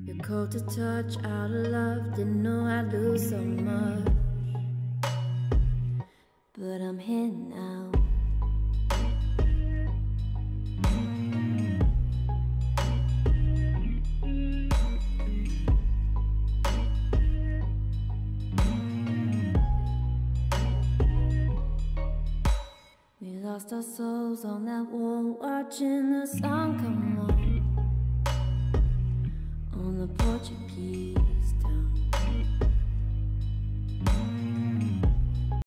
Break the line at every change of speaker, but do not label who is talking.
You're cold to touch, out of love. Didn't know I'd lose so much, but I'm here now. We lost our souls on that wall, watching the sun come on the Portuguese town.